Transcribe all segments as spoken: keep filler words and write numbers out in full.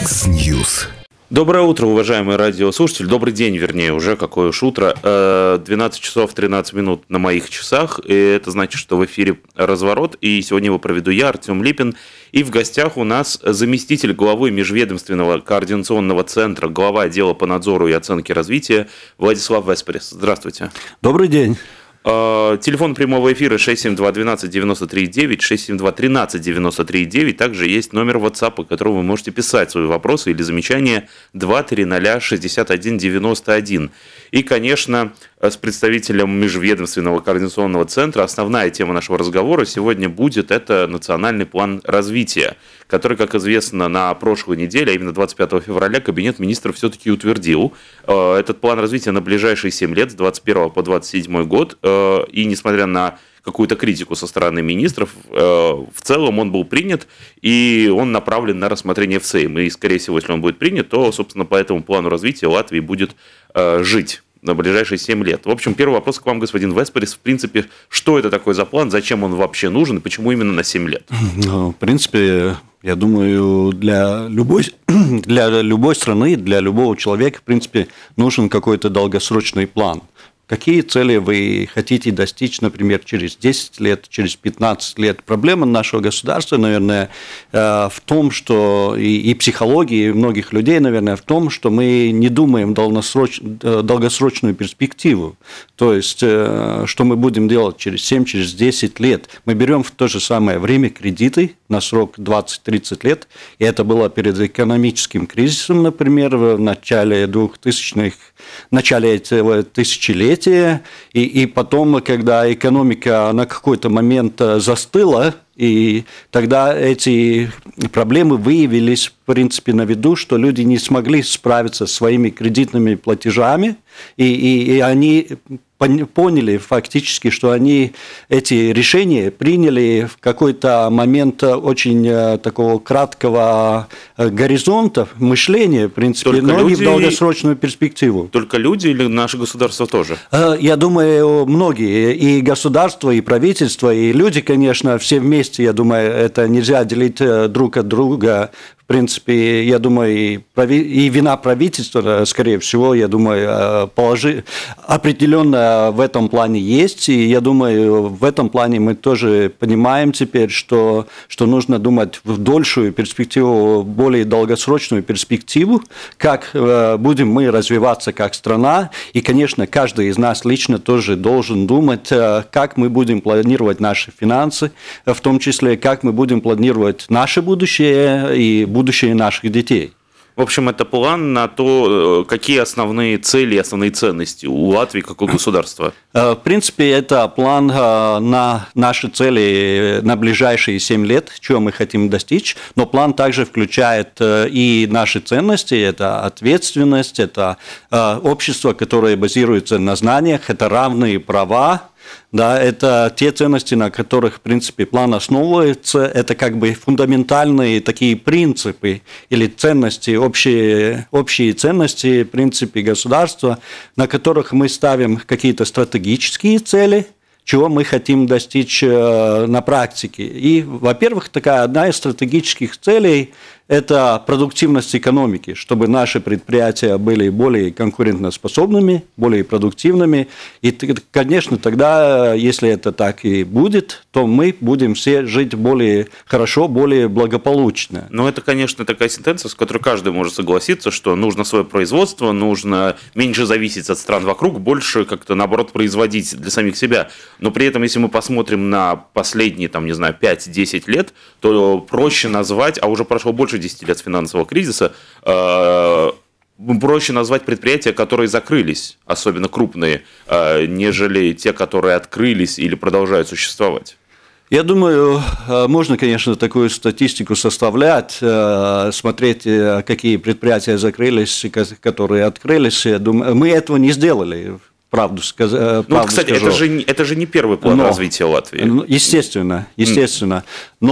Яндекс.Ньюс. Доброе утро, уважаемые радиослушатели. Добрый день, вернее, уже какое уж утро. двенадцать часов тринадцать минут на моих часах. И это значит, что в эфире «Разворот». И сегодня его проведу я, Артем Липин. И в гостях у нас заместитель главы Межведомственного координационного центра, глава отдела по надзору и оценке развития Владислав Веспарис. Здравствуйте. Добрый день. Телефон прямого эфира шесть семь два одиннадцать девяносто три девять, шесть семь два тринадцать девяносто три девять. Также есть номер WhatsApp, по которому вы можете писать свои вопросы или замечания два три ноль шестьдесят один девяносто один. И, конечно, с представителем Межведомственного координационного центра основная тема нашего разговора сегодня будет это национальный план развития, который, как известно, на прошлой неделе, а именно двадцать пятого февраля, Кабинет министров все-таки утвердил. Этот план развития на ближайшие семь лет, с двадцать первого по двадцать седьмой год. И несмотря на какую-то критику со стороны министров, в целом он был принят, и он направлен на рассмотрение в Сейм. И, скорее всего, если он будет принят, то, собственно, по этому плану развития Латвии будет жить на ближайшие семь лет. В общем, первый вопрос к вам, господин Веспарис. В принципе, что это такое за план, зачем он вообще нужен и почему именно на семь лет? Ну, в принципе, я думаю, для любой, для любой страны, для любого человека, в принципе, нужен какой-то долгосрочный план. Какие цели вы хотите достичь, например, через десять лет, через пятнадцать лет? Проблема нашего государства, наверное, в том, что и, и психологии многих людей, наверное, в том, что мы не думаем долгосроч, долгосрочную перспективу. То есть, что мы будем делать через семь, через десять лет. Мы берем в то же самое время кредиты на срок двадцать-тридцать лет, и это было перед экономическим кризисом, например, в начале двухтысячных, в начале этого тысячелетия. И, и потом, когда экономика на какой-то момент застыла, и тогда эти проблемы выявились, в принципе, на виду, что люди не смогли справиться со своими кредитными платежами, и, и, и они поняли фактически, что они эти решения приняли в какой-то момент очень такого краткого горизонта мышления, в принципе, только но люди, не в долгосрочную перспективу. Только люди или наше государство тоже? Я думаю, многие, и государство, и правительство, и люди, конечно, все вместе, я думаю, это нельзя делить друг от друга. В принципе, я думаю, и, прави... и вина правительства, скорее всего, я думаю, положи... определенно в этом плане есть. И я думаю, в этом плане мы тоже понимаем теперь, что, что нужно думать в дольшую перспективу, более долгосрочную перспективу, как будем мы развиваться как страна. И, конечно, каждый из нас лично тоже должен думать, как мы будем планировать наши финансы, в том числе, как мы будем планировать наше будущее и будущее наших детей. В общем, это план на то, какие основные цели и основные ценности у Латвии как у государства. В принципе, это план на наши цели на ближайшие семь лет, чего мы хотим достичь, но план также включает и наши ценности, это ответственность, это общество, которое базируется на знаниях, это равные права. Да, это те ценности, на которых, в принципе, план основывается, это как бы фундаментальные такие принципы или ценности, общие, общие ценности, в принципе, государства, на которых мы ставим какие-то стратегические цели, чего мы хотим достичь на практике. И, во-первых, такая одна из стратегических целей – это продуктивность экономики, чтобы наши предприятия были более конкурентоспособными, более продуктивными. И, конечно, тогда, если это так и будет, то мы будем все жить более хорошо, более благополучно. Но это, конечно, такая сентенция, с которой каждый может согласиться, что нужно свое производство, нужно меньше зависеть от стран вокруг, больше как-то, наоборот, производить для самих себя. Но при этом, если мы посмотрим на последние, там, не знаю, пять-десять лет, то проще назвать, а уже прошло больше десяти лет с финансового кризиса, э, проще назвать предприятия, которые закрылись, особенно крупные, э, нежели те, которые открылись или продолжают существовать. Я думаю, можно, конечно, такую статистику составлять, смотреть, какие предприятия закрылись, которые открылись. Я думаю, мы этого не сделали. Правду сказать. Ну, кстати, это же, это же не первый план Но, развития Латвии. Естественно, естественно.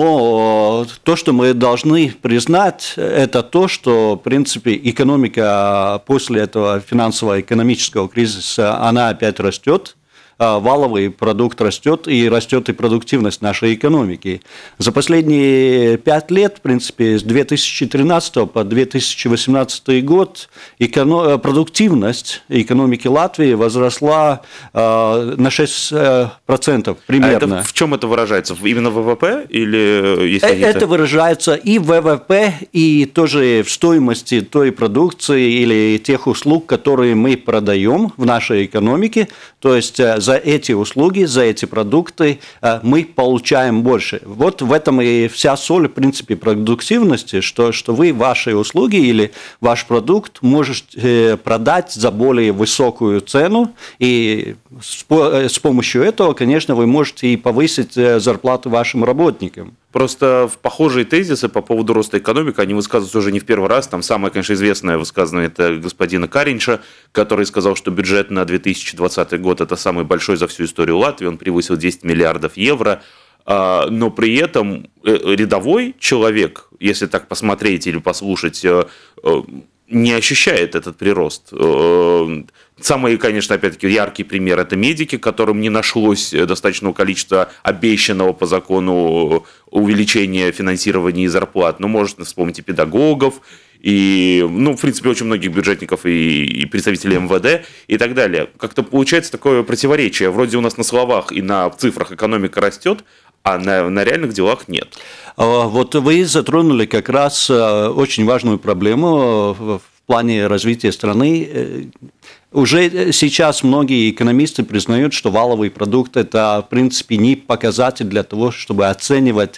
Но то, что мы должны признать, это то, что, в принципе, экономика после этого финансово-экономического кризиса, она опять растет. валовый продукт растет, и растет и продуктивность нашей экономики. За последние пять лет, в принципе, с две тысячи тринадцатого по две тысячи восемнадцатый год эконом... продуктивность экономики Латвии возросла на шесть процентов примерно. А это в чем это выражается? Именно в ВВП или есть какие-то... Это выражается и в ВВП, и тоже в стоимости той продукции или тех услуг, которые мы продаем в нашей экономике. То есть за эти услуги, за эти продукты мы получаем больше. Вот в этом и вся соль, в принципе, продуктивности, что, что вы ваши услуги или ваш продукт можете продать за более высокую цену, и с помощью этого, конечно, вы можете и повысить зарплату вашим работникам. Просто в похожие тезисы по поводу роста экономики, они высказываются уже не в первый раз. Там самое, конечно, известное высказывание – это господина Каринша, который сказал, что бюджет на две тысячи двадцатый год – это самый большой за всю историю Латвии, он превысил десять миллиардов евро. Но при этом рядовой человек, если так посмотреть или послушать, не ощущает этот прирост. Самый, конечно, опять-таки, яркий пример – это медики, которым не нашлось достаточного количества обещанного по закону увеличения финансирования и зарплат. Но можно вспомнить и педагогов, и, ну, в принципе, очень многих бюджетников и, и представителей эм вэ дэ и так далее. Как-то получается такое противоречие. Вроде у нас на словах и на цифрах экономика растет, а на, на реальных делах нет. Вот вы затронули как раз очень важную проблему в плане развития страны. Уже сейчас многие экономисты признают, что валовый продукт – это, в принципе, не показатель для того, чтобы оценивать,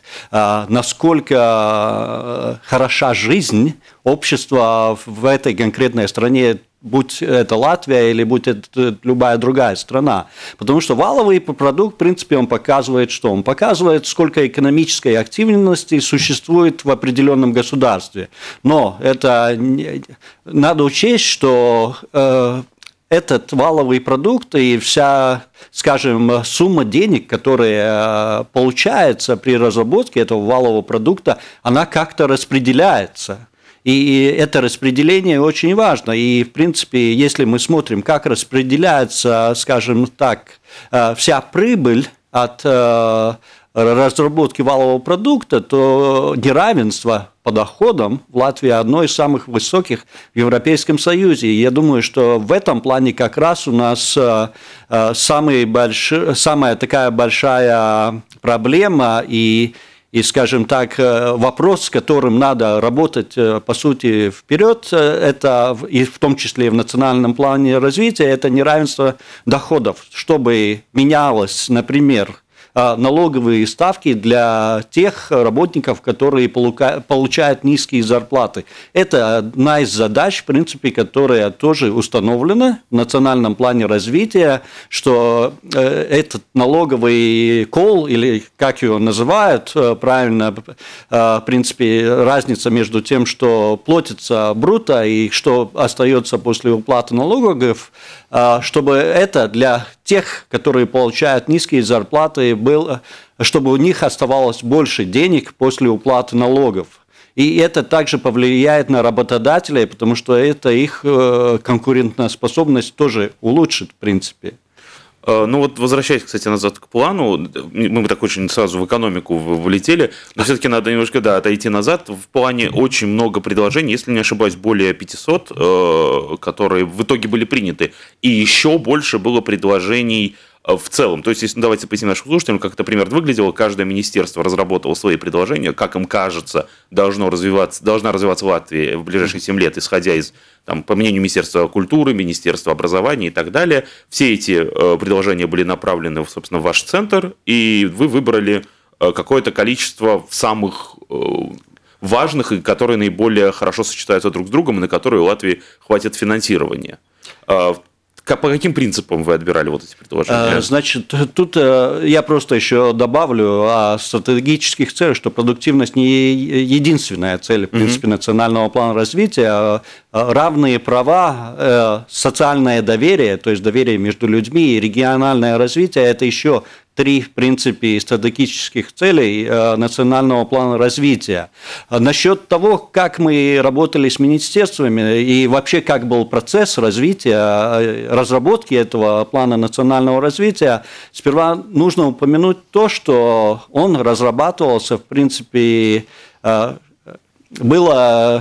насколько хороша жизнь общества в этой конкретной стране, будь это Латвия или будь это любая другая страна. Потому что валовый продукт, в принципе, он показывает что? Он показывает, сколько экономической активности существует в определенном государстве. Но это надо учесть, что этот валовый продукт и вся, скажем, сумма денег, которая получается при разработке этого валового продукта, она как-то распределяется. И это распределение очень важно. И, в принципе, если мы смотрим, как распределяется, скажем так, вся прибыль от разработки валового продукта, то неравенство по доходам в Латвии одно из самых высоких в Европейском Союзе. И я думаю, что в этом плане как раз у нас самый больш... самая такая большая проблема и И, скажем так, вопрос, с которым надо работать, по сути, вперед, это, и в том числе и в национальном плане развития, это неравенство доходов, чтобы менялось, например, налоговые ставки для тех работников, которые получают низкие зарплаты. Это одна из задач, в принципе, которая тоже установлена в национальном плане развития, что этот налоговый кол, или как его называют правильно, в принципе, разница между тем, что платится бруто и что остается после уплаты налогов, чтобы это для тех, которые получают низкие зарплаты, был, чтобы у них оставалось больше денег после уплаты налогов. И это также повлияет на работодателей, потому что это их конкурентоспособность тоже улучшит, в принципе. Ну вот, возвращаясь, кстати, назад к плану, мы так очень сразу в экономику влетели, но все-таки надо немножко, да, отойти назад. В плане очень много предложений, если не ошибаюсь, более пятисот, которые в итоге были приняты, и еще больше было предложений в целом. То есть, если давайте поясним нашим слушателям, как это примерно выглядело, каждое министерство разработало свои предложения, как им кажется, должно развиваться, должна развиваться Латвия в ближайшие семь лет, исходя из, там, по мнению Министерства культуры, Министерства образования и так далее. Все эти э, предложения были направлены, собственно, в ваш центр, и вы выбрали э, какое-то количество самых э, важных, и которые наиболее хорошо сочетаются друг с другом, и на которые у Латвии хватит финансирования. Э, По каким принципам вы отбирали вот эти предложения? Значит, тут я просто еще добавлю о стратегических целях, что продуктивность не единственная цель, в принципе, mm-hmm. национального плана развития. равные права, социальное доверие, то есть доверие между людьми и региональное развитие – это еще три, в принципе, стратегических целей национального плана развития. Насчет того, как мы работали с министерствами и вообще как был процесс развития, разработки этого плана национального развития, сперва нужно упомянуть то, что он разрабатывался, в принципе, было,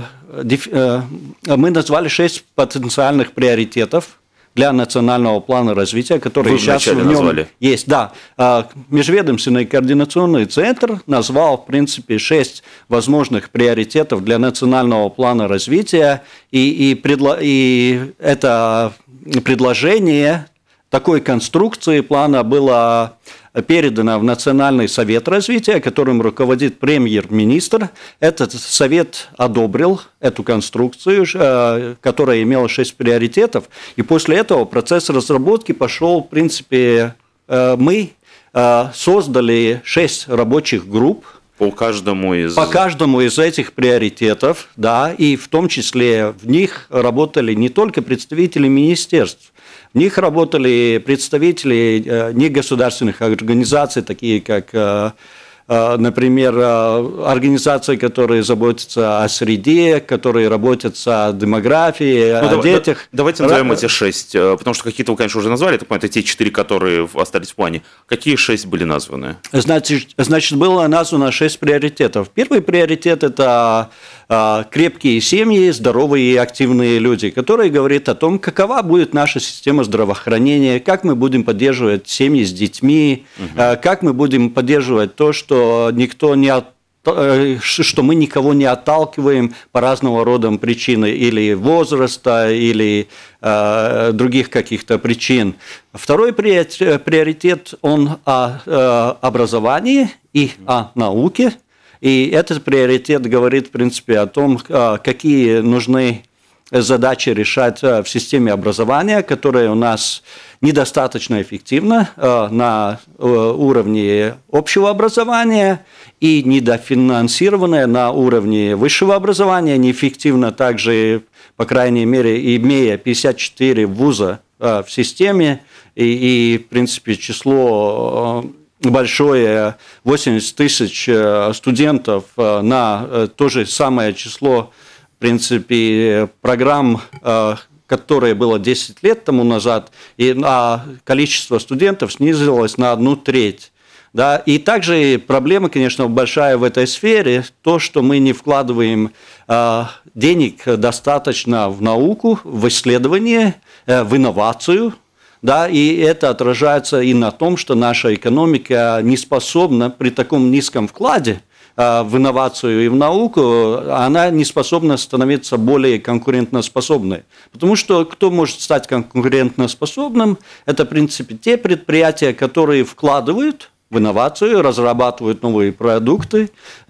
мы назвали шесть потенциальных приоритетов для национального плана развития, которые Вы сейчас в нем назвали. есть. Да, Межведомственный координационный центр назвал, в принципе, шесть возможных приоритетов для национального плана развития, и, и, предло, и это предложение такой конструкции плана было передано в Национальный совет развития, которым руководит премьер-министр. Этот совет одобрил эту конструкцию, которая имела шесть приоритетов, и после этого процесс разработки пошел, в принципе, мы создали шесть рабочих групп, По каждому из... По каждому из этих приоритетов, да, и в том числе в них работали не только представители министерств, в них работали представители негосударственных организаций, такие как, например, организации, которые заботятся о среде, которые работают о демографии, ну, о давай, детях. Давайте назовем эти шесть, потому что какие-то вы, конечно, уже назвали, так понимаю, это те четыре, которые остались в плане. Какие шесть были названы? Значит, значит, было названо шесть приоритетов. Первый приоритет – это крепкие семьи, здоровые и активные люди, которые говорят о том, какова будет наша система здравоохранения, как мы будем поддерживать семьи с детьми, угу. как мы будем поддерживать то, что никто не от что мы никого не отталкиваем по разного рода причинам, или возраста, или э, других каких-то причин. Второй приоритет, он о э, образовании и о науке. И этот приоритет говорит, в принципе, о том, какие нужны задачи решать в системе образования, которая у нас недостаточно эффективна на уровне общего образования и недофинансированная на уровне высшего образования, неэффективна также, по крайней мере, имея пятьдесят четыре вуза в системе, и, и в принципе, число большое, восемьдесят тысяч студентов на то же самое число, в принципе, программ, которое было десять лет тому назад, и а количество студентов снизилось на одну треть. Да? И также проблема, конечно, большая в этой сфере, то, что мы не вкладываем денег достаточно в науку, в исследование, в инновацию. Да, и это отражается и на том, что наша экономика не способна при таком низком вкладе в инновацию и в науку, она не способна становиться более конкурентоспособной. Потому что кто может стать конкурентоспособным, это, в принципе, те предприятия, которые вкладывают в инновацию, разрабатывают новые продукты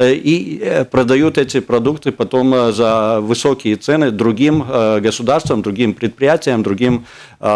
и продают эти продукты потом за высокие цены другим государствам, другим предприятиям, другим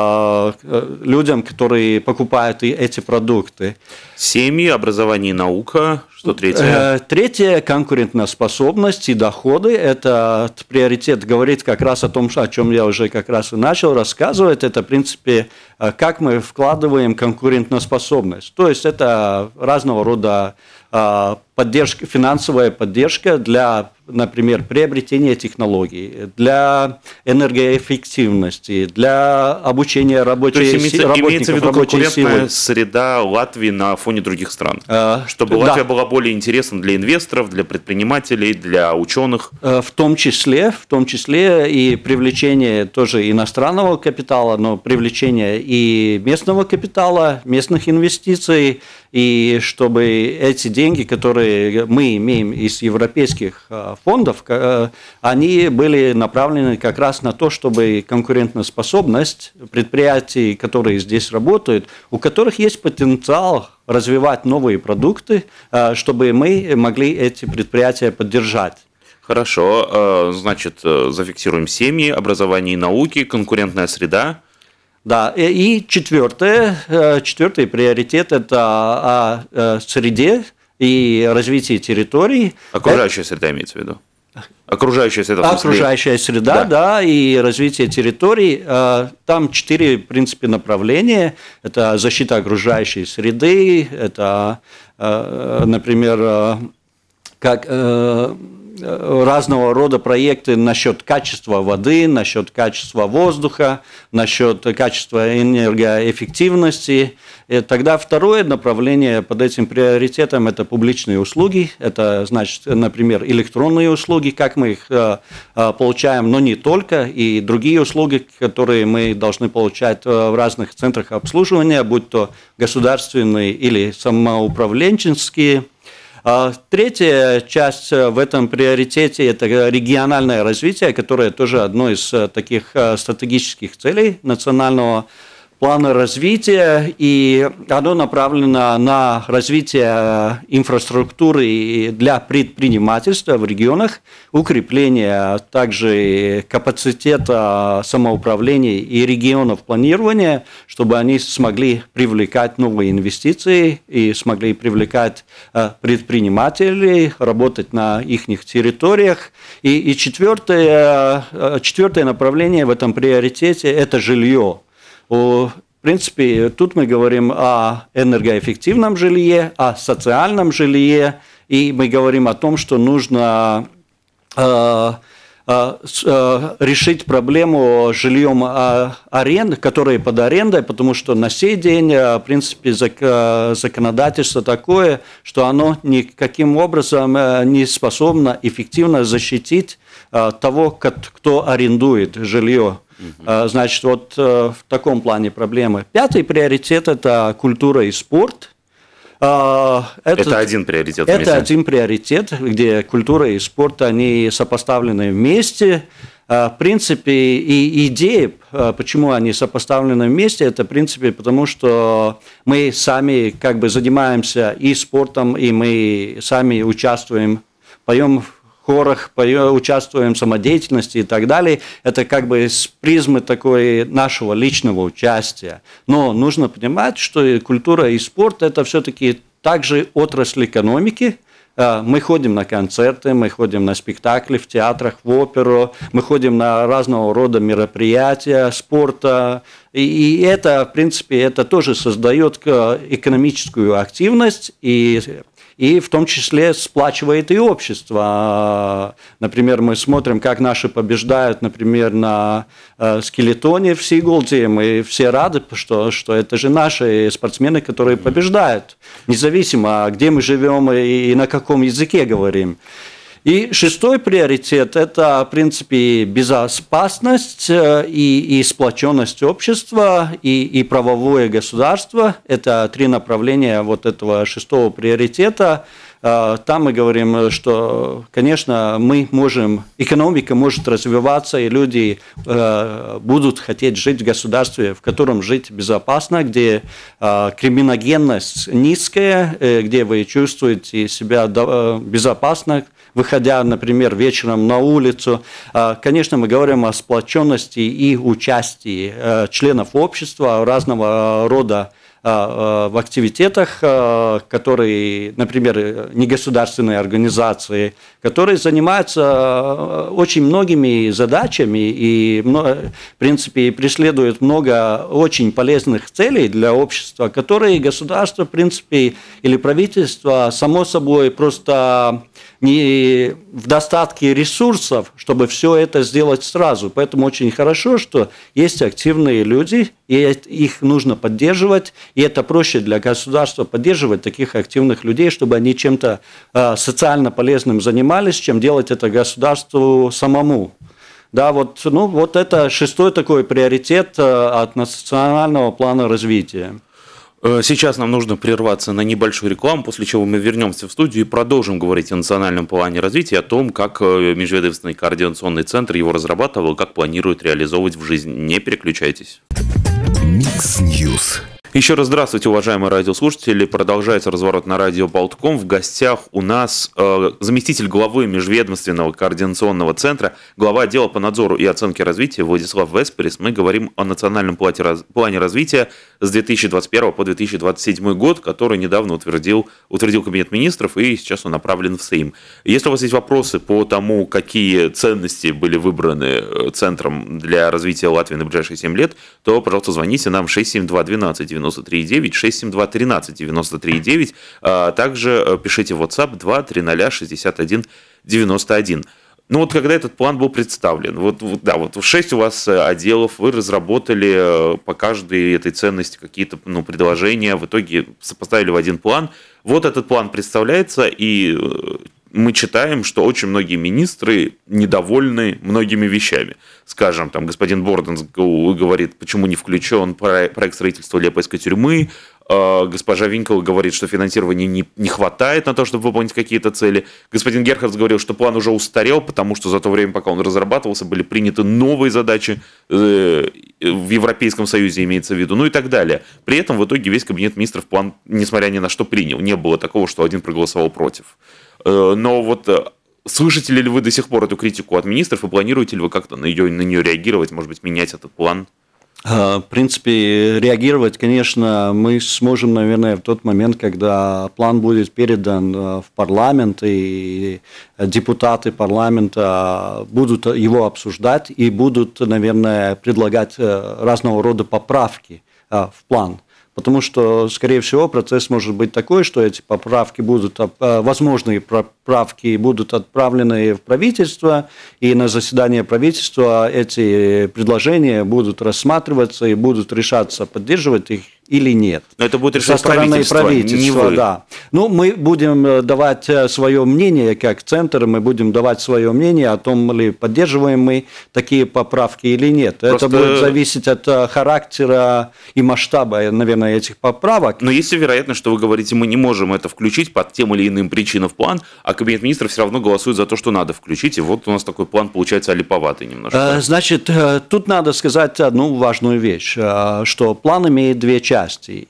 людям, которые покупают эти продукты. Семьи, образование и наука. Что третье? Третье – конкурентоспособность и доходы. Этот приоритет говорит как раз о том, о чем я уже как раз и начал рассказывать. Это, в принципе, как мы вкладываем конкурентоспособность. То есть это разного рода поддержка, финансовая поддержка для, например, приобретения технологий, для энергоэффективности, для обучения рабочих сил. То есть имеется, имеется в виду конкурентная среда Латвии на фоне других стран, а, чтобы да. Латвия была более интересна для инвесторов, для предпринимателей, для ученых. В том числе, в том числе и привлечение тоже иностранного капитала, но привлечение и местного капитала, местных инвестиций, и чтобы эти деньги, которые мы имеем из европейских фондов, они были направлены как раз на то, чтобы конкурентоспособность предприятий, которые здесь работают, у которых есть потенциал развивать новые продукты, чтобы мы могли эти предприятия поддержать. Хорошо, значит, зафиксируем семьи, образование и науки, конкурентная среда. Да, и четвертое, четвертый приоритет – это о среде и развитии территорий. Окружающая среда имеется в виду? Окружающая среда. Окружающая среда, да. да, и развитие территорий. Там четыре, в принципе, направления. Это защита окружающей среды, это, например, как разного рода проекты насчет качества воды, насчет качества воздуха, насчет качества энергоэффективности. И тогда второе направление под этим приоритетом – это публичные услуги. Это, значит, например, электронные услуги, как мы их получаем, но не только, и другие услуги, которые мы должны получать в разных центрах обслуживания, будь то государственные или самоуправленческие. Третья часть в этом приоритете – это региональное развитие, которое тоже одно из таких стратегических целей национального плана развития, и оно направлено на развитие инфраструктуры для предпринимательства в регионах, укрепление также капацитета самоуправления и регионов планирования, чтобы они смогли привлекать новые инвестиции и смогли привлекать предпринимателей, работать на их территориях. И, и четвертое, четвертое направление в этом приоритете – это жилье. В принципе, тут мы говорим о энергоэффективном жилье, о социальном жилье, и мы говорим о том, что нужно э, э, э, решить проблему жильем аренды, которые под арендой, потому что на сей день, в принципе, законодательство такое, что оно никаким образом не способно эффективно защитить того, кто арендует жилье. Значит, вот в таком плане проблемы. Пятый приоритет – это культура и спорт. Это, это один приоритет. Это вместе. один приоритет, где культура и спорт, они сопоставлены вместе. В принципе, и идея, почему они сопоставлены вместе, это, в принципе, потому что мы сами как бы занимаемся и спортом, и мы сами участвуем, поем в хорах, участвуем в самодеятельности и так далее. Это как бы с призмы такой нашего личного участия. Но нужно понимать, что культура и спорт – это все-таки также отрасль экономики. Мы ходим на концерты, мы ходим на спектакли в театрах, в оперу, мы ходим на разного рода мероприятия спорта. И, и это, в принципе, это тоже создает экономическую активность и И в том числе сплачивает и общество. Например, мы смотрим, как наши побеждают, например, на скелетоне в Сигулде. Мы все рады, что, что это же наши спортсмены, которые побеждают, независимо, где мы живем и на каком языке говорим. И шестой приоритет – это, в принципе, безопасность и, и сплоченность общества, и, и правовое государство. Это три направления вот этого шестого приоритета. Там мы говорим, что, конечно, мы можем, экономика может развиваться, и люди будут хотеть жить в государстве, в котором жить безопасно, где криминогенность низкая, где вы чувствуете себя безопасно, выходя, например, вечером на улицу. Конечно, мы говорим о сплоченности и участии членов общества разного рода в активитетах, которые, например, негосударственные организации, которые занимаются очень многими задачами и, в принципе, преследуют много очень полезных целей для общества, которые государство, в принципе, или правительство, само собой, просто не в достатке ресурсов, чтобы все это сделать сразу. Поэтому очень хорошо, что есть активные люди, и их нужно поддерживать, и это проще для государства поддерживать таких активных людей, чтобы они чем-то социально полезным занимались, чем делать это государству самому. Да, вот, ну, вот это шестой такой приоритет от национального плана развития. Сейчас нам нужно прерваться на небольшую рекламу, после чего мы вернемся в студию и продолжим говорить о национальном плане развития, о том, как Межведомственный координационный центр его разрабатывал, как планирует реализовывать в жизнь. Не переключайтесь. Микс Ньюс. Еще раз здравствуйте, уважаемые радиослушатели. Продолжается разворот на радио Болтком. В гостях у нас э, заместитель главы Межведомственного координационного центра, глава отдела по надзору и оценке развития Владислав Весперис. Мы говорим о национальном плане развития с две тысячи двадцать первого по две тысячи двадцать седьмой год, который недавно утвердил, утвердил Кабинет министров, и сейчас он направлен в Сейм. Если у вас есть вопросы по тому, какие ценности были выбраны Центром для развития Латвии на ближайшие семь лет, то, пожалуйста, звоните нам шесть семь два двенадцать девяносто три девять, шесть семь два тринадцать девяносто три девять, а также пишите в WhatsApp два триста шестьдесят один девяносто один. Ну вот когда этот план был представлен, вот, вот да, вот шесть у вас отделов, вы разработали по каждой этой ценности какие-то ну, предложения, в итоге сопоставили в один план. Вот этот план представляется, и мы читаем, что очень многие министры недовольны многими вещами. Скажем, там господин Борденс говорит, почему не включен проект строительства Лепойской тюрьмы. Госпожа Винкова говорит, что финансирования не, не хватает на то, чтобы выполнить какие-то цели. Господин Герхардс говорил, что план уже устарел, потому что за то время, пока он разрабатывался, были приняты новые задачи в Европейском Союзе, имеется в виду, ну и так далее. При этом в итоге весь кабинет министров план, несмотря ни на что, принял. Не было такого, что один проголосовал против. Но вот слышите ли вы до сих пор эту критику от министров, и планируете ли вы как-то на нее, на нее реагировать, может быть, менять этот план? В принципе, реагировать, конечно, мы сможем, наверное, в тот момент, когда план будет передан в парламент, и депутаты парламента будут его обсуждать и будут, наверное, предлагать разного рода поправки в план. Потому что, скорее всего, процесс может быть такой, что эти поправки будут, возможные поправки будут отправлены в правительство, и на заседание правительства эти предложения будут рассматриваться и будут решаться, поддерживать их или нет. Но это будет решать со стороны правительства, правительства не вы. Да. Ну, мы будем давать свое мнение, как Центр, мы будем давать свое мнение о том, ли поддерживаем мы такие поправки или нет. Просто... Это будет зависеть от характера и масштаба, наверное, этих поправок. Но есть вероятность, что вы говорите, мы не можем это включить по тем или иным причинам в план, а Кабинет министров все равно голосует за то, что надо включить, и вот у нас такой план получается олиповатый немножко. Значит, тут надо сказать одну важную вещь, что план имеет две части.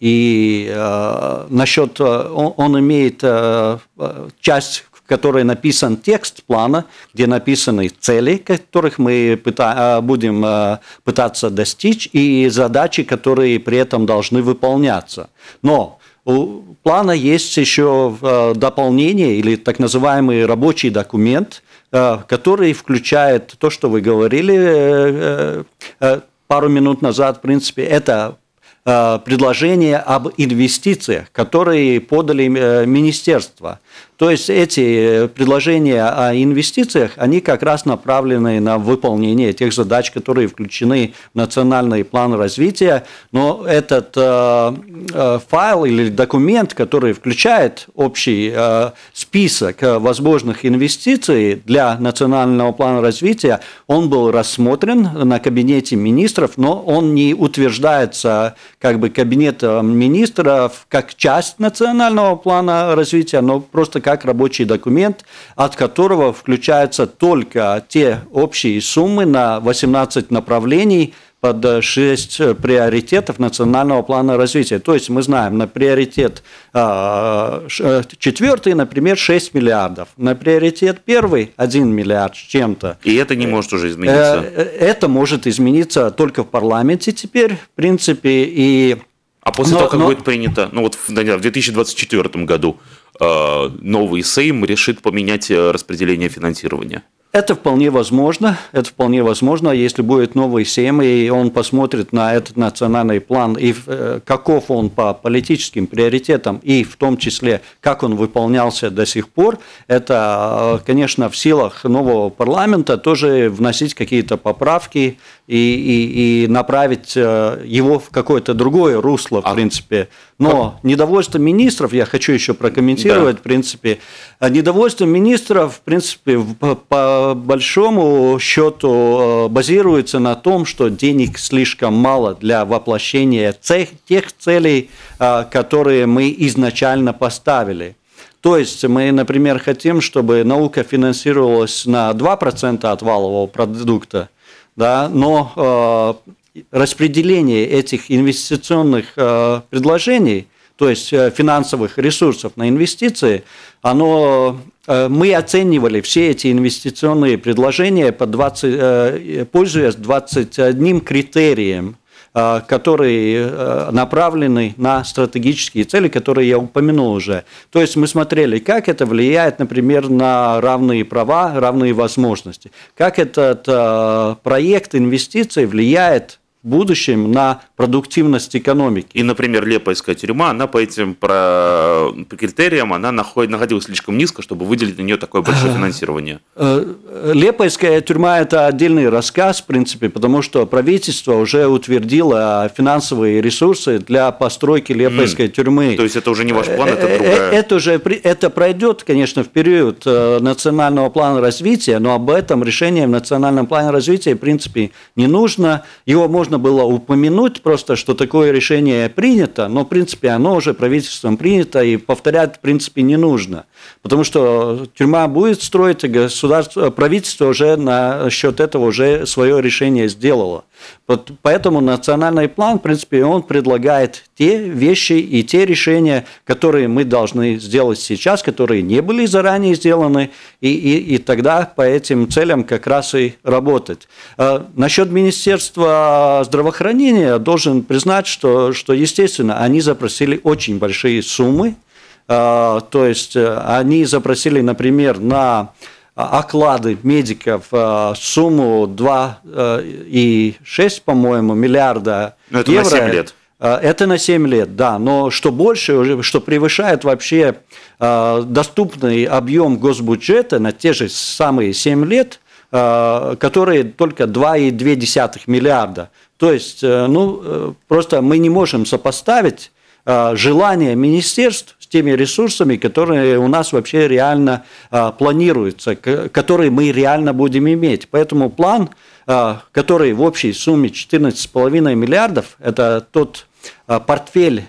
И э, насчет, он, он имеет э, часть, в которой написан текст плана, где написаны цели, которых мы пыта, будем э, пытаться достичь, и задачи, которые при этом должны выполняться. Но у плана есть еще э, дополнение или так называемый рабочий документ, э, который включает то, что вы говорили э, э, пару минут назад, в принципе, это предложения об инвестициях, которые подали министерства. То есть эти предложения о инвестициях, они как раз направлены на выполнение тех задач, которые включены в национальный план развития. Но этот э, э, файл или документ, который включает общий э, список возможных инвестиций для национального плана развития, он был рассмотрен на Кабинете министров, но он не утверждается как бы Кабинетом министров как часть национального плана развития, но просто как рабочий документ, от которого включаются только те общие суммы на восемнадцать направлений под шесть приоритетов национального плана развития. То есть мы знаем, на приоритет четвертый, например, шесть миллиардов, на приоритет первый один миллиард с чем-то. И это не может уже измениться? Это может измениться только в парламенте теперь, в принципе, и... А после но, того, как но... будет принято, ну вот в две тысячи двадцать четвёртом году новый Сейм решит поменять распределение финансирования? Это вполне возможно, это вполне возможно, если будет новый Сейм, и он посмотрит на этот национальный план, и каков он по политическим приоритетам, и в том числе, как он выполнялся до сих пор, это, конечно, в силах нового парламента тоже вносить какие-то поправки и, и, и направить его в какое-то другое русло, в а, принципе. Но как? Недовольство министров, я хочу еще прокомментировать, да. В принципе, недовольство министров, в принципе, по по большому счету базируется на том, что денег слишком мало для воплощения тех целей, которые мы изначально поставили. То есть мы, например, хотим, чтобы наука финансировалась на два процента от валового продукта, да, но распределение этих инвестиционных предложений, то есть финансовых ресурсов на инвестиции, оно, мы оценивали все эти инвестиционные предложения по двадцать, пользуясь двадцатью одним критерием, которые направлены на стратегические цели, которые я упомянул уже. То есть мы смотрели, как это влияет, например, на равные права, равные возможности, как этот проект инвестиций влияет в будущем на продуктивность экономики. И, например, Лепойская тюрьма, она по этим про... по критериям она находилась слишком низко, чтобы выделить на нее такое большое финансирование. Лепойская тюрьма – это отдельный рассказ, в принципе, потому что правительство уже утвердило финансовые ресурсы для постройки Лепойской mm. тюрьмы. То есть это уже не ваш план, это другая... Это уже это пройдет, конечно, в период национального плана развития, но об этом решение в национальном плане развития, в принципе, не нужно. Его можно Можно было упомянуть просто, что такое решение принято, но, в принципе, оно уже правительством принято, и повторять, в принципе, не нужно. Потому что тюрьма будет строить, и государство, правительство уже на счет этого уже свое решение сделало. Поэтому национальный план, в принципе, он предлагает те вещи и те решения, которые мы должны сделать сейчас, которые не были заранее сделаны, и, и, и тогда по этим целям как раз и работать. Насчет Министерства здравоохранения должен признать, что, что естественно, они запросили очень большие суммы. То есть они запросили, например, на оклады медиков сумму два и шесть, по-моему, миллиарда Но это евро. на семь лет. Это на семь лет, да. Но что больше, что превышает вообще доступный объем госбюджета на те же самые семь лет, которые только два и две десятых миллиарда. То есть, ну, просто мы не можем сопоставить желание министерств с теми ресурсами, которые у нас вообще реально планируются, которые мы реально будем иметь. Поэтому план, который в общей сумме четырнадцать целых пять десятых миллиардов, это тот портфель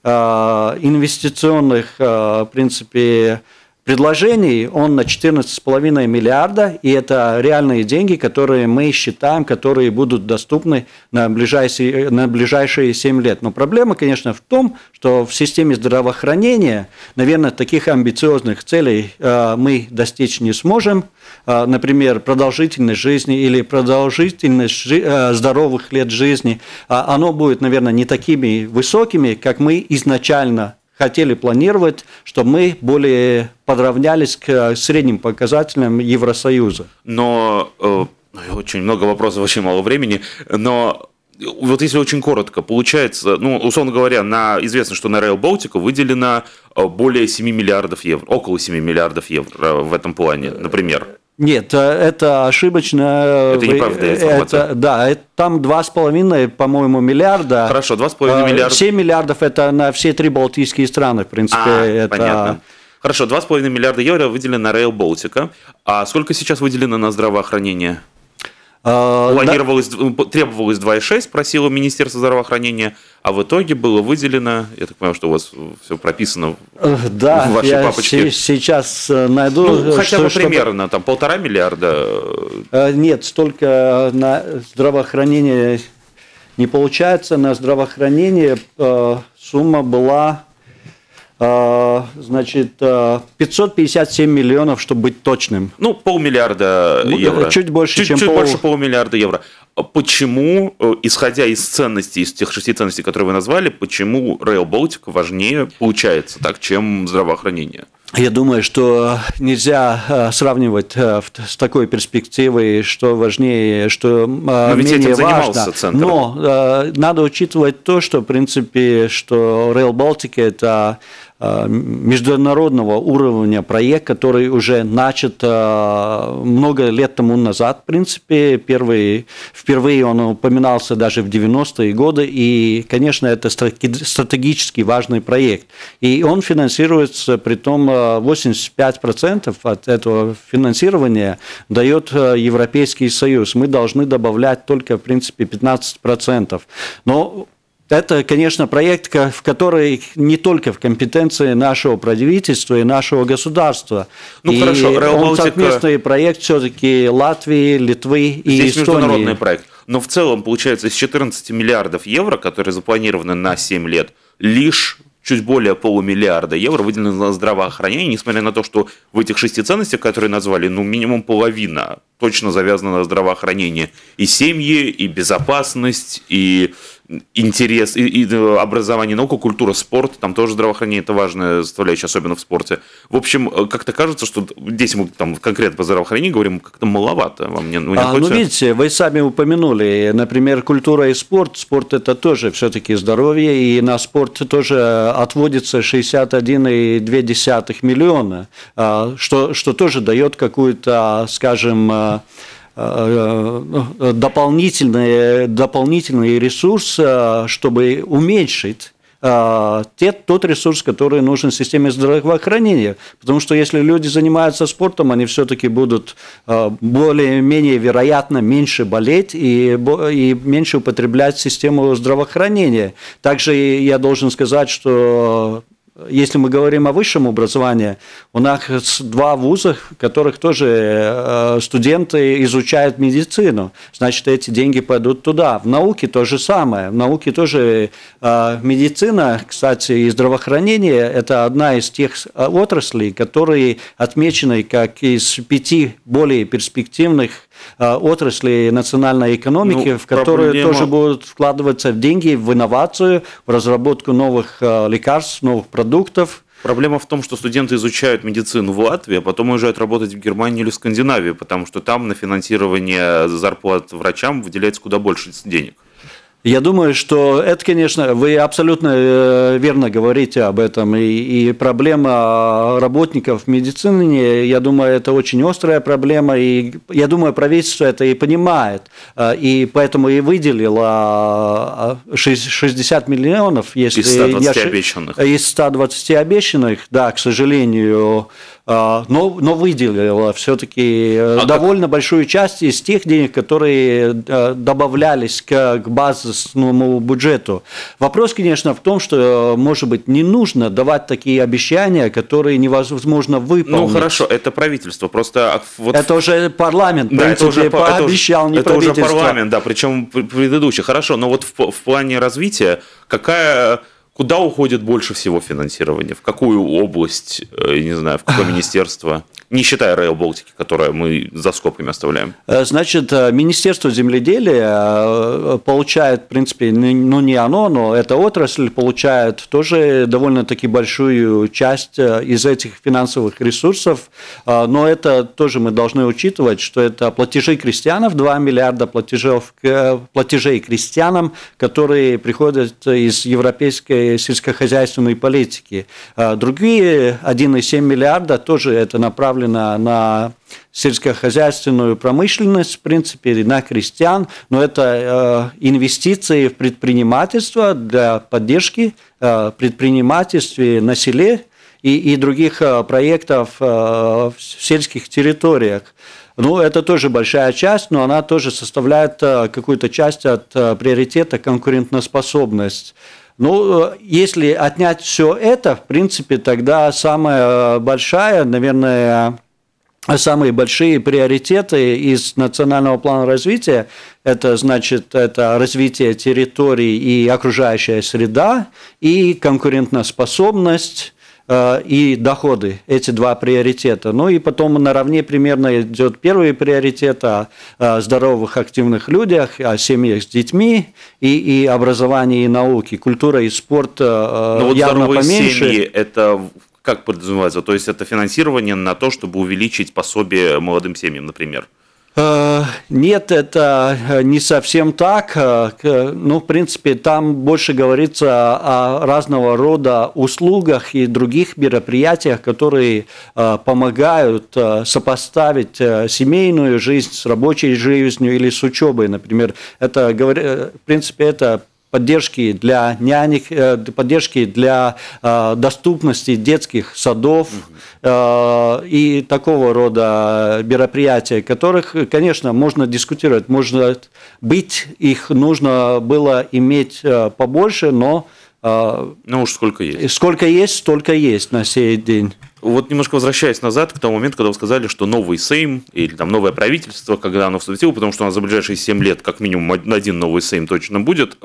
инвестиционных, в принципе, предложений, он на четырнадцать целых пять десятых миллиарда, и это реальные деньги, которые мы считаем, которые будут доступны на ближайшие, на ближайшие семь лет. Но проблема, конечно, в том, что в системе здравоохранения, наверное, таких амбициозных целей мы достичь не сможем. Например, продолжительность жизни или продолжительность здоровых лет жизни, оно будет, наверное, не такими высокими, как мы изначально хотели планировать, чтобы мы более подравнялись к средним показателям Евросоюза. Но э, очень много вопросов, очень мало времени, но вот если очень коротко, получается, ну, условно говоря, на, известно, что на Rail Baltica выделено более семи миллиардов евро, около семи миллиардов евро в этом плане, например. Нет, это ошибочно. Это неправда информация. Это, да, это, там два с половиной, по-моему, миллиарда. Хорошо, два с половиной миллиарда. семь миллиардов – это на все три балтийские страны, в принципе. А, это... понятно. Хорошо, два с половиной миллиарда евро выделено на Rail Baltica. А сколько сейчас выделено на здравоохранение? Планировалось, да. Требовалось два и шесть, просило Министерство здравоохранения, а в итоге было выделено, я так понимаю, что у вас все прописано да, в вашей я папочке. Сейчас найду. Ну, хотя бы что, примерно, чтобы... там полтора миллиарда. Нет, столько на здравоохранение не получается. На здравоохранение сумма была, значит, пятьсот пятьдесят семь миллионов, чтобы быть точным. Ну, полмиллиарда евро. Чуть больше, чуть, чем чуть пол... больше полумиллиарда евро. Почему, исходя из ценностей, из тех шести ценностей, которые вы назвали, почему Rail Baltica важнее получается так, чем здравоохранение? Я думаю, что нельзя сравнивать с такой перспективой, что важнее, что Но менее ведь этим важно. Центр. Но надо учитывать то, что, в принципе, что Rail Baltica – это международного уровня проект, который уже начат много лет тому назад, в принципе. Первый, впервые он упоминался даже в девяностые годы, и, конечно, это стратегически важный проект. И он финансируется, притом восемьдесят пять процентов от этого финансирования дает Европейский Союз. Мы должны добавлять только, в принципе, пятнадцать процентов. Но Это, конечно, проект, в который не только в компетенции нашего правительства и нашего государства. Ну и хорошо, Rail он Baltica... совместный проект все-таки Латвии, Литвы и Здесь Эстонии. Международный проект. Но в целом, получается, из четырнадцати миллиардов евро, которые запланированы на семь лет, лишь чуть более полумиллиарда евро выделено на здравоохранение, несмотря на то, что в этих шести ценностях, которые назвали, ну, минимум половина точно завязана на здравоохранение. И семьи, и безопасность, и интерес, и, и образование, наука, культура, спорт, там тоже здравоохранение – это важная составляющая, особенно в спорте. В общем, как-то кажется, что здесь мы там конкретно по здравоохранению говорим, как-то маловато. Вам не, не а, ну, видите, вы сами упомянули, например, культура и спорт. Спорт – это тоже все-таки здоровье, и на спорт тоже отводится шестьдесят один и две десятых миллиона, что, что тоже дает какую-то, скажем, дополнительный, дополнительный ресурс, чтобы уменьшить те, тот ресурс, который нужен системе здравоохранения. Потому что если люди занимаются спортом, они все-таки будут более-менее вероятно меньше болеть и, и меньше употреблять систему здравоохранения. Также я должен сказать, что если мы говорим о высшем образовании, у нас два вуза, в которых тоже студенты изучают медицину. Значит, эти деньги пойдут туда. В науке то же самое. В науке тоже медицина, кстати, и здравоохранение – это одна из тех отраслей, которые отмечены как из пяти более перспективных отрасли национальной экономики, ну, в которые проблема... тоже будут вкладываться деньги в инновацию, в разработку новых лекарств, новых продуктов. Проблема в том, что студенты изучают медицину в Латвии, а потом уезжают работать в Германию или в Скандинавию, потому что там на финансирование зарплат врачам выделяется куда больше денег. Я думаю, что это, конечно, вы абсолютно верно говорите об этом, и, и проблема работников медицины, я думаю, это очень острая проблема, и я думаю, правительство это и понимает, и поэтому и выделило шестьдесят миллионов, если из ста двадцати я, обещанных. Из ста двадцати обещанных, да, к сожалению, но, но выделила все-таки а довольно как... большую часть из тех денег, которые добавлялись к, к базовому бюджету. Вопрос, конечно, в том, что, может быть, не нужно давать такие обещания, которые невозможно выполнить. Ну, хорошо, это правительство, просто... Вот... Это уже парламент, в да, принципе, это уже, пообещал, это, не это правительство. Это уже парламент, да, причем предыдущий. Хорошо, но вот в, в плане развития какая... Куда уходит больше всего финансирования? В какую область, я не знаю, в какое министерство? Не считая Rail Baltica, которое мы за скобками оставляем. Значит, Министерство земледелия получает, в принципе, ну не оно, но эта отрасль получает тоже довольно-таки большую часть из этих финансовых ресурсов, но это тоже мы должны учитывать, что это платежи крестьянов, два миллиарда платежев, платежей крестьянам, которые приходят из европейской сельскохозяйственной политики. Другие один и семь миллиарда тоже это направлено на сельскохозяйственную промышленность, в принципе, на крестьян, но это инвестиции в предпринимательство для поддержки предпринимательства на селе и, и других проектов в сельских территориях. Ну, это тоже большая часть, но она тоже составляет какую-то часть от приоритета конкурентоспособность. Ну, если отнять все это, в принципе, тогда самая большая, наверное, самые большие приоритеты из национального плана развития, это, значит, это развитие территорий и окружающая среда, и конкурентоспособность, и доходы, эти два приоритета. Ну и потом наравне примерно идет первый приоритет о здоровых, активных людях, о семьях с детьми, и, и образовании и науке. Культура и спорт ну, явно вот поменьше. Семьи, это как подразумевается? То есть это финансирование на то, чтобы увеличить пособие молодым семьям, например? Нет, это не совсем так. Ну, в принципе, там больше говорится о разного рода услугах и других мероприятиях, которые помогают сопоставить семейную жизнь с рабочей жизнью или с учебой, например. Это, в принципе, это поддержки для нянек, поддержки для доступности детских садов и такого рода мероприятий, которых, конечно, можно дискутировать, может быть, их нужно было иметь побольше, но ну уж сколько есть. Сколько есть, столько есть на сей день. Вот немножко возвращаясь назад к тому моменту, когда вы сказали, что новый Сейм или там новое правительство, когда оно вступило, потому что у нас за ближайшие семь лет как минимум один новый Сейм точно будет,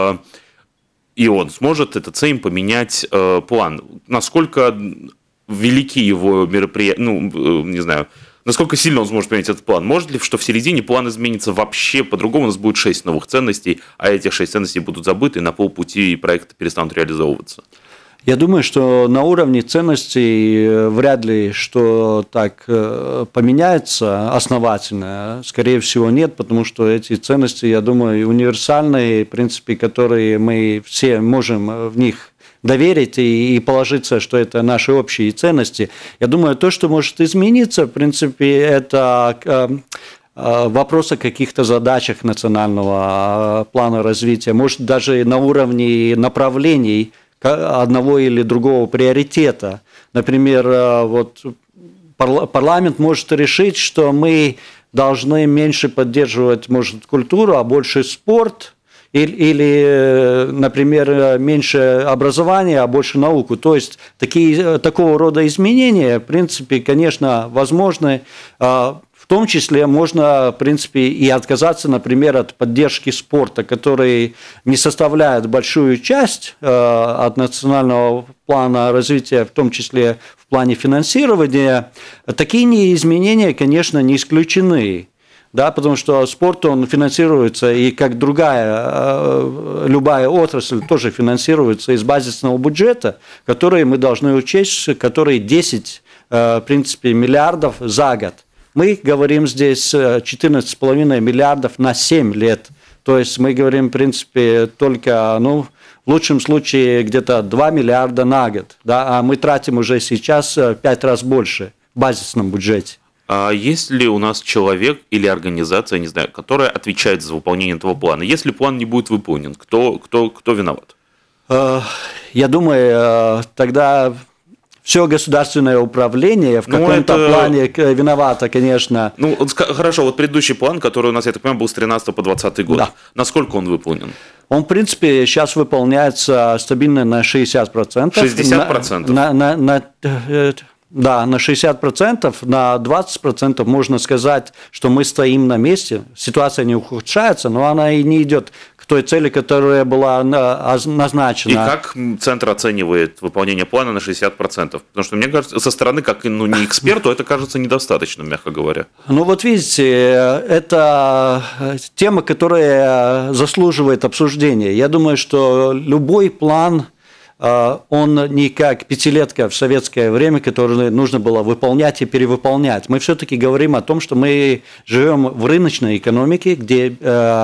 и он сможет, этот Сейм, поменять план. Насколько велики его мероприятия, ну, не знаю, насколько сильно он сможет поменять этот план? Может ли, что в середине план изменится вообще по-другому, у нас будет шесть новых ценностей, а эти шесть ценностей будут забыты, и на полпути проекты перестанут реализовываться? Я думаю, что на уровне ценностей вряд ли что так поменяется основательно. Скорее всего, нет, потому что эти ценности, я думаю, универсальные, в принципе, которые мы все можем в них доверить и положиться, что это наши общие ценности. Я думаю, то, что может измениться, в принципе, это вопрос о каких-то задачах национального плана развития, может, даже на уровне направлений одного или другого приоритета. Например, вот парламент может решить, что мы должны меньше поддерживать, может, культуру, а больше спорт, или, или, например, меньше образования, а больше науку. То есть такие, такого рода изменения, в принципе, конечно, возможны. В том числе можно, в принципе, и отказаться, например, от поддержки спорта, который не составляет большую часть от национального плана развития, в том числе в плане финансирования. Такие изменения, конечно, не исключены. Да, потому что спорт, он финансируется, и как другая, любая отрасль тоже финансируется из базисного бюджета, который мы должны учесть, который десять, в принципе, миллиардов за год. Мы говорим здесь четырнадцать с половиной миллиардов на семь лет. То есть мы говорим, в принципе, только, ну, в лучшем случае где-то два миллиарда на год. Да, а мы тратим уже сейчас пять раз больше в базисном бюджете. А есть ли у нас человек или организация, не знаю, которая отвечает за выполнение этого плана? Если план не будет выполнен, кто, кто, кто виноват? Я думаю, тогда все государственное управление в каком-то ну, это... плане виновато, конечно. Ну, хорошо, вот предыдущий план, который у нас, я так понимаю, был с тринадцатого по двадцатый год. Да. Насколько он выполнен? Он, в принципе, сейчас выполняется стабильно на шестьдесят процентов. шестьдесят процентов? На, на, на, на, да, на шестьдесят процентов, на двадцать процентов можно сказать, что мы стоим на месте. Ситуация не ухудшается, но она и не идет к той цели, которая была назначена. И как Центр оценивает выполнение плана на шестьдесят процентов? Потому что, мне кажется, со стороны, как ну, не эксперту, это кажется недостаточно, мягко говоря. Ну вот видите, это тема, которая заслуживает обсуждения. Я думаю, что любой план, он не как пятилетка в советское время, которую нужно было выполнять и перевыполнять. Мы все-таки говорим о том, что мы живем в рыночной экономике, где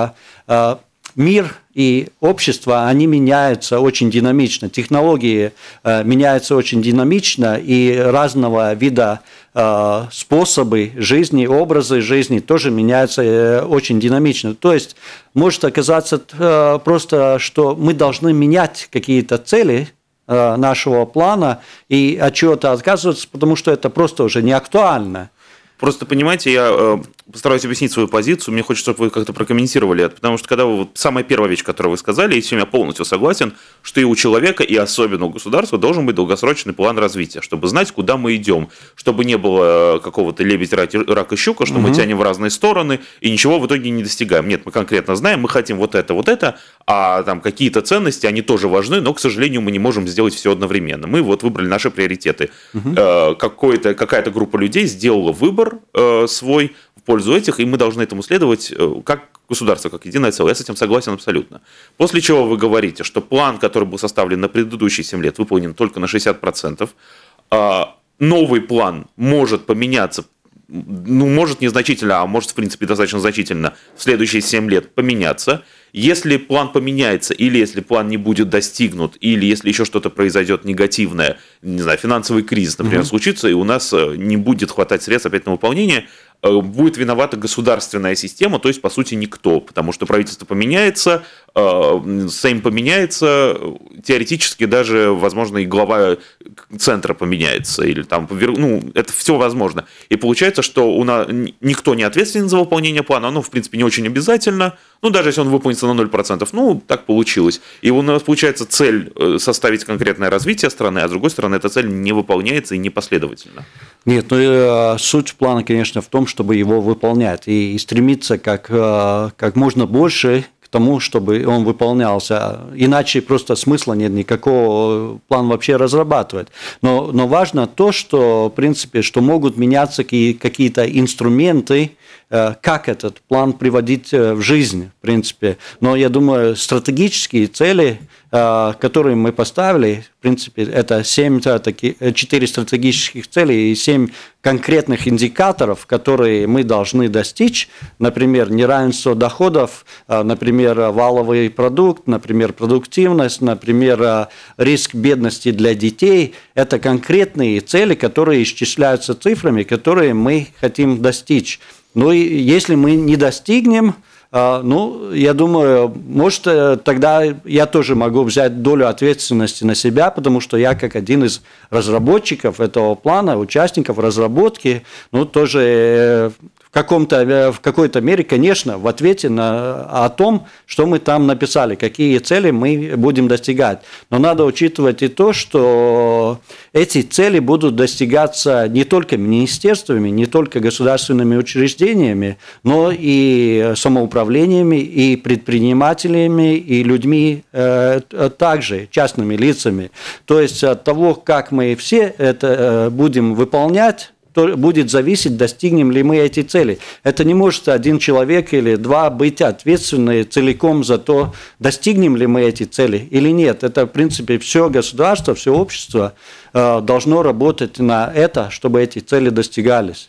мир и общество, они меняются очень динамично, технологии э, меняются очень динамично, и разного вида э, способы жизни, образы жизни тоже меняются э, очень динамично. То есть может оказаться э, просто, что мы должны менять какие-то цели э, нашего плана и от чего-то отказываться, потому что это просто уже не актуально. Просто, понимаете, я постараюсь объяснить свою позицию, мне хочется, чтобы вы как-то прокомментировали это, потому что когда вы, вот, самая первая вещь, которую вы сказали, и с чем я полностью согласен, что и у человека, и особенно у государства должен быть долгосрочный план развития, чтобы знать, куда мы идем, чтобы не было какого-то лебедь, рак и щука, что угу. мы тянем в разные стороны и ничего в итоге не достигаем. Нет, мы конкретно знаем, мы хотим вот это, вот это, а там какие-то ценности, они тоже важны, но, к сожалению, мы не можем сделать все одновременно. Мы вот выбрали наши приоритеты. Угу. Какой-то, какая-то группа людей сделала выбор свой в пользу этих, и мы должны этому следовать как государство, как единое целое. Я с этим согласен абсолютно. После чего вы говорите, что план, который был составлен на предыдущие семь лет, выполнен только на шестьдесят процентов. Новый план может поменяться, ну, может незначительно, а может, в принципе, достаточно значительно в следующие семь лет поменяться. Если план поменяется, или если план не будет достигнут, или если еще что-то произойдет негативное, не знаю, финансовый кризис, например, mm-hmm. случится, и у нас не будет хватать средств опять на выполнение, будет виновата государственная система, то есть, по сути, никто, потому что правительство поменяется, Сейм поменяется, теоретически даже, возможно, и глава центра поменяется, или там, ну, это все возможно. И получается, что у нас никто не ответственен за выполнение плана, оно, в принципе, не очень обязательно, ну, даже если он выполнится на ноль процентов, ну, так получилось. И у нас получается цель составить конкретное развитие страны, а с другой стороны, эта цель не выполняется и непоследовательно. Нет, ну, суть плана, конечно, в том, чтобы его выполнять и стремиться как, как можно больше к тому, чтобы он выполнялся. Иначе просто смысла нет никакого план вообще разрабатывать. Но, но важно то, что, в принципе, что могут меняться какие-то инструменты, как этот план приводить в жизнь, в принципе. Но я думаю, стратегические цели, которые мы поставили, в принципе, это семь, четыре стратегических целей и семь конкретных индикаторов, которые мы должны достичь, например, неравенство доходов, например, валовый продукт, например, продуктивность, например, риск бедности для детей. Это конкретные цели, которые исчисляются цифрами, которые мы хотим достичь. Ну и если мы не достигнем, ну, я думаю, может, тогда я тоже могу взять долю ответственности на себя, потому что я, как один из разработчиков этого плана, участников разработки, ну, тоже в каком-то, в какой-то мере, конечно, в ответе на, о том, что мы там написали, какие цели мы будем достигать. Но надо учитывать и то, что эти цели будут достигаться не только министерствами, не только государственными учреждениями, но и самоуправлениями, и предпринимателями, и людьми э, также, частными лицами. То есть от того, как мы все это будем выполнять, то будет зависеть, достигнем ли мы эти цели. Это не может один человек или два быть ответственны целиком за то, достигнем ли мы эти цели или нет. Это, в принципе, все государство, все общество должно работать на это, чтобы эти цели достигались.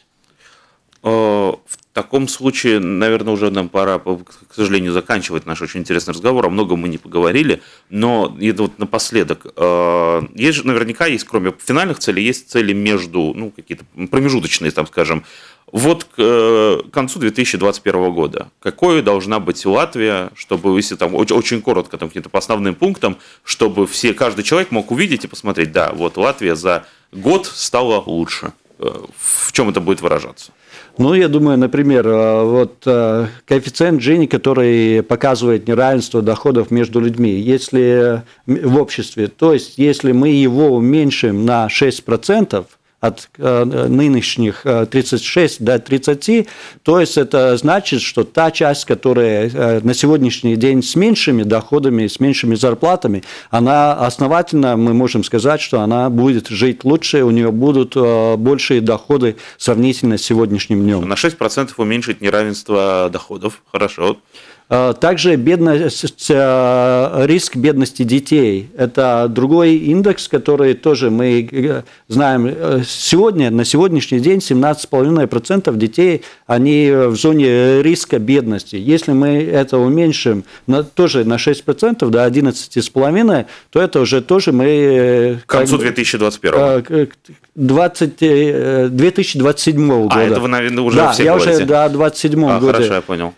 В таком случае, наверное, уже нам пора, к сожалению, заканчивать наш очень интересный разговор. О многом мы не поговорили, но вот напоследок, есть же, наверняка есть, кроме финальных целей, есть цели между, ну, какие-то промежуточные, там, скажем. Вот к концу две тысячи двадцать первого года какой должна быть Латвия, чтобы, если там очень, очень коротко, там, каким-то по основным пунктам, чтобы все, каждый человек мог увидеть и посмотреть, да, вот Латвия за год стала лучше. В чем это будет выражаться? Ну, я думаю, например, вот коэффициент Джини, который показывает неравенство доходов между людьми, если в обществе, то есть если мы его уменьшим на шесть процентов, от нынешних тридцати шести до тридцати, то есть это значит, что та часть, которая на сегодняшний день с меньшими доходами, с меньшими зарплатами, она основательно, мы можем сказать, что она будет жить лучше, у нее будут большие доходы сравнительно с сегодняшним днем. На шесть процентов уменьшить неравенство доходов, хорошо. Также бедность, риск бедности детей – это другой индекс, который тоже мы знаем. Сегодня, на сегодняшний день семнадцать целых пять десятых процента детей, они в зоне риска бедности. Если мы это уменьшим на, тоже на шесть процентов до одиннадцати целых пяти десятых, то это уже тоже мы… К концу две тысячи двадцать первого. две тысячи двадцать седьмого года. А, это вы, наверное, уже да, все я говорите. уже до двадцать седьмого а, года. Хорошо, я понял.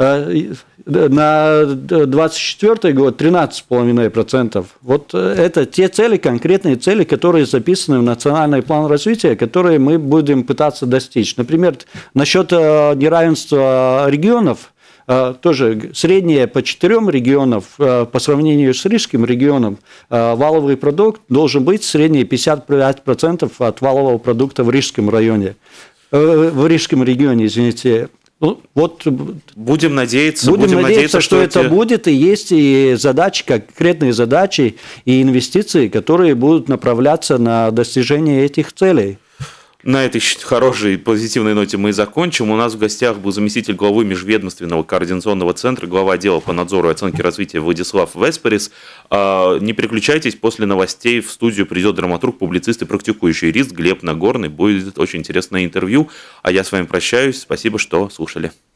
На двадцать четвёртый год тринадцать целых пять десятых процента. Вот это те цели, конкретные цели, которые записаны в национальный план развития, которые мы будем пытаться достичь. Например, насчет неравенства регионов, тоже среднее по четырем регионам по сравнению с Рижским регионом валовый продукт должен быть средний пятьдесят пять процентов от валового продукта в Рижском районе, в Рижском регионе, извините. Ну, вот, будем надеяться, будем, будем надеяться, что, что эти... это будет, и есть и задачи, конкретные задачи и инвестиции, которые будут направляться на достижение этих целей. На этой хорошей позитивной ноте мы и закончим. У нас в гостях был заместитель главы Межведомственного координационного центра, глава отдела по надзору и оценке развития Владислав Весперис. Не переключайтесь, после новостей в студию придет драматург, публицист и практикующий юрист Глеб Нагорный. Будет очень интересное интервью. А я с вами прощаюсь. Спасибо, что слушали.